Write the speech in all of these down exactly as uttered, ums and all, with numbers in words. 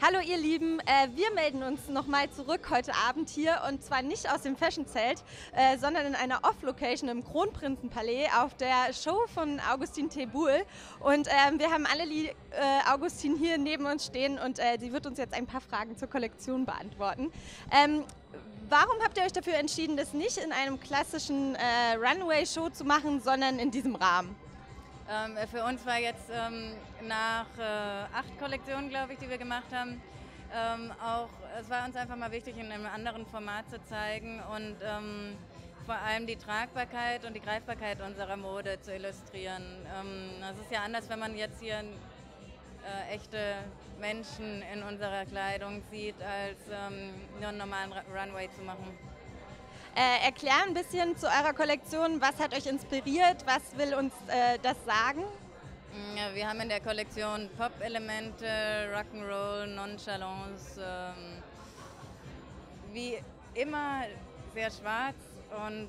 Hallo ihr Lieben, äh, wir melden uns nochmal zurück heute Abend hier und zwar nicht aus dem Fashion-Zelt, äh, sondern in einer Off-Location im Kronprinzenpalais auf der Show von Augustin Teboul und ähm, wir haben alle äh, Augustin hier neben uns stehen und äh, sie wird uns jetzt ein paar Fragen zur Kollektion beantworten. Ähm, warum habt ihr euch dafür entschieden, das nicht in einem klassischen äh, Runway-Show zu machen, sondern in diesem Rahmen? Ähm, für uns war jetzt ähm, nach äh, acht Kollektionen, glaube ich, die wir gemacht haben, ähm, auch, es war uns einfach mal wichtig, in einem anderen Format zu zeigen und ähm, vor allem die Tragbarkeit und die Greifbarkeit unserer Mode zu illustrieren. Ähm, es ist ja anders, wenn man jetzt hier äh, echte Menschen in unserer Kleidung sieht, als ähm, nur einen normalen Runway zu machen. Äh, erklär ein bisschen zu eurer Kollektion, was hat euch inspiriert, was will uns äh, das sagen? Ja, wir haben in der Kollektion Pop-Elemente, Rock'n'Roll, Nonchalance, ähm, wie immer sehr schwarz und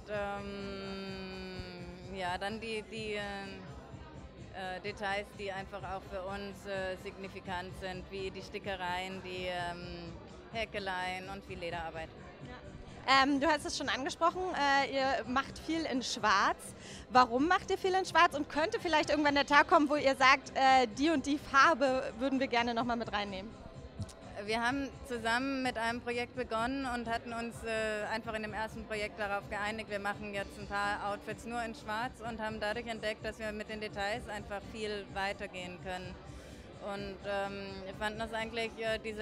ähm, ja, dann die, die äh, Details, die einfach auch für uns äh, signifikant sind, wie die Stickereien, die ähm, Häkeleien und viel Lederarbeit. Ja. Ähm, du hast es schon angesprochen, äh, ihr macht viel in Schwarz. Warum macht ihr viel in Schwarz und könnte vielleicht irgendwann der Tag kommen, wo ihr sagt, äh, die und die Farbe würden wir gerne nochmal mit reinnehmen? Wir haben zusammen mit einem Projekt begonnen und hatten uns äh, einfach in dem ersten Projekt darauf geeinigt, wir machen jetzt ein paar Outfits nur in Schwarz und haben dadurch entdeckt, dass wir mit den Details einfach viel weitergehen können. Und ähm, wir fanden das eigentlich äh, diese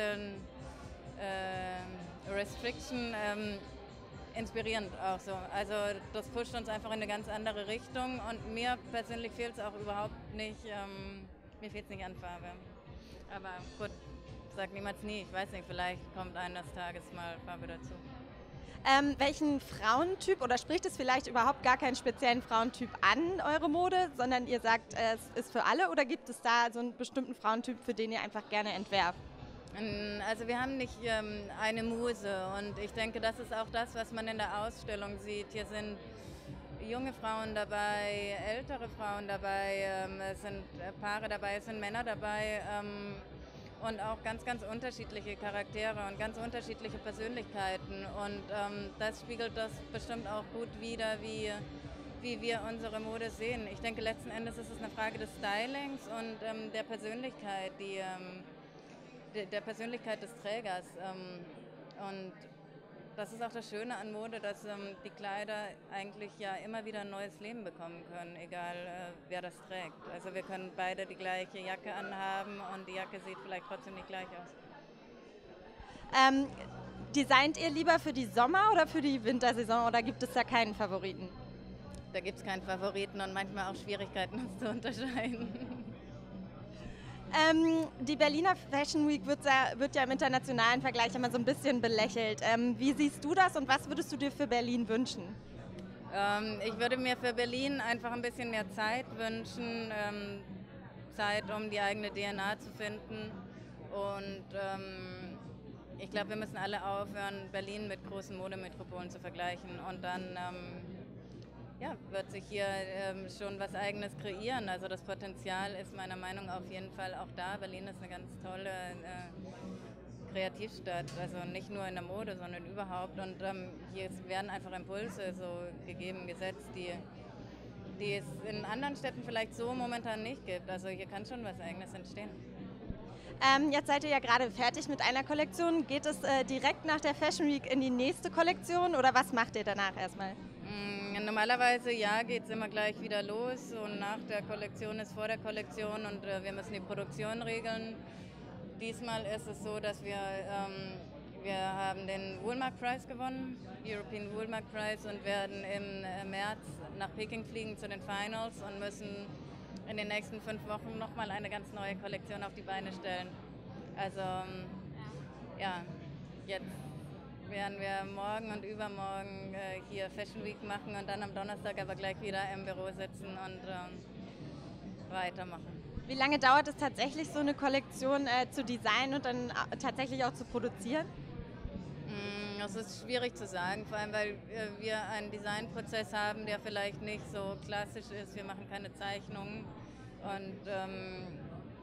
äh, Restriction ähm, inspirierend auch so. Also das pusht uns einfach in eine ganz andere Richtung und mir persönlich fehlt es auch überhaupt nicht, ähm, mir fehlt es nicht an Farbe. Aber gut, sag niemals nie, ich weiß nicht, vielleicht kommt eines Tages mal Farbe dazu. Ähm, welchen Frauentyp oder spricht es vielleicht überhaupt gar keinen speziellen Frauentyp an, eure Mode, sondern ihr sagt, es ist für alle oder gibt es da so einen bestimmten Frauentyp, für den ihr einfach gerne entwerft? Also wir haben nicht ähm, eine Muse und ich denke, das ist auch das, was man in der Ausstellung sieht. Hier sind junge Frauen dabei, ältere Frauen dabei, ähm, es sind Paare dabei, es sind Männer dabei ähm, und auch ganz, ganz unterschiedliche Charaktere und ganz unterschiedliche Persönlichkeiten und ähm, das spiegelt das bestimmt auch gut wider, wie, wie wir unsere Mode sehen. Ich denke, letzten Endes ist es eine Frage des Stylings und ähm, der Persönlichkeit, die ähm, der Persönlichkeit des Trägers. Und das ist auch das Schöne an Mode, dass die Kleider eigentlich ja immer wieder ein neues Leben bekommen können, egal wer das trägt. Also wir können beide die gleiche Jacke anhaben und die Jacke sieht vielleicht trotzdem nicht gleich aus. Ähm, designt ihr lieber für die Sommer- oder für die Wintersaison oder gibt es da keinen Favoriten? Da gibt es keinen Favoriten und manchmal auch Schwierigkeiten, uns zu unterscheiden. Ähm, die Berliner Fashion Week wird, sehr, wird ja im internationalen Vergleich immer so ein bisschen belächelt. Ähm, wie siehst du das und was würdest du dir für Berlin wünschen? Ähm, ich würde mir für Berlin einfach ein bisschen mehr Zeit wünschen, ähm, Zeit, um die eigene D N A zu finden. Und ähm, ich glaube, wir müssen alle aufhören, Berlin mit großen Modemetropolen zu vergleichen. Und dann ähm, ja, wird sich hier ähm, schon was Eigenes kreieren. Also das Potenzial ist meiner Meinung nach auf jeden Fall auch da. Berlin ist eine ganz tolle äh, Kreativstadt, also nicht nur in der Mode, sondern überhaupt. Und ähm, hier werden einfach Impulse so gegeben, gesetzt, die, die es in anderen Städten vielleicht so momentan nicht gibt. Also hier kann schon was Eigenes entstehen. Ähm, jetzt seid ihr ja gerade fertig mit einer Kollektion. Geht es äh, direkt nach der Fashion Week in die nächste Kollektion oder was macht ihr danach erstmal? Mm, normalerweise ja, geht es immer gleich wieder los und nach der Kollektion ist vor der Kollektion und äh, wir müssen die Produktion regeln. Diesmal ist es so, dass wir, ähm, wir haben den Woolmark Prize gewonnen, European Woolmark Prize, und werden im äh, März nach Peking fliegen zu den Finals und müssen in den nächsten fünf Wochen nochmal eine ganz neue Kollektion auf die Beine stellen. Also ja, jetzt werden wir morgen und übermorgen äh, hier Fashion Week machen und dann am Donnerstag aber gleich wieder im Büro sitzen und ähm, weitermachen. Wie lange dauert es tatsächlich, so eine Kollektion äh, zu designen und dann äh, tatsächlich auch zu produzieren? Das ist schwierig zu sagen, vor allem weil äh, wir einen Designprozess haben, der vielleicht nicht so klassisch ist. Wir machen keine Zeichnungen und ähm,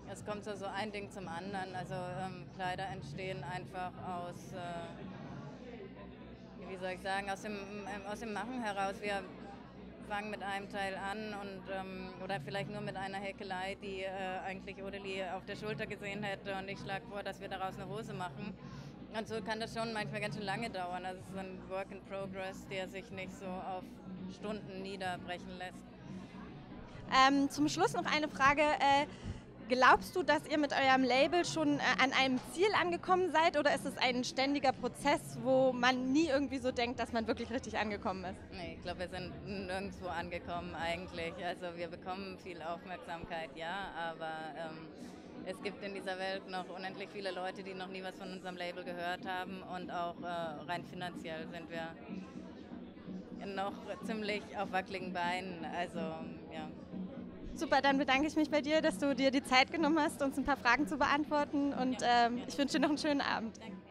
es kommt so, so ein Ding zum anderen. Also ähm, Kleider entstehen einfach aus, äh, wie soll ich sagen, aus dem, ähm, aus dem Machen heraus. Wir fangen mit einem Teil an und ähm, oder vielleicht nur mit einer Häkelei, die äh, eigentlich Odeli auf der Schulter gesehen hätte, und ich schlage vor, dass wir daraus eine Hose machen. Und so kann das schon manchmal ganz schön lange dauern. Also es ist ein Work in Progress, der sich nicht so auf Stunden niederbrechen lässt. Ähm, zum Schluss noch eine Frage. Äh, glaubst du, dass ihr mit eurem Label schon äh, an einem Ziel angekommen seid, oder ist es ein ständiger Prozess, wo man nie irgendwie so denkt, dass man wirklich richtig angekommen ist? Nee, ich glaube, wir sind nirgendwo angekommen eigentlich. Also wir bekommen viel Aufmerksamkeit, ja, aber ähm, es gibt in dieser Welt noch unendlich viele Leute, die noch nie was von unserem Label gehört haben, und auch äh, rein finanziell sind wir noch ziemlich auf wackeligen Beinen. Also ja. Super, dann bedanke ich mich bei dir, dass du dir die Zeit genommen hast, uns ein paar Fragen zu beantworten, und Ja. ähm, ich wünsche dir noch einen schönen Abend. Danke.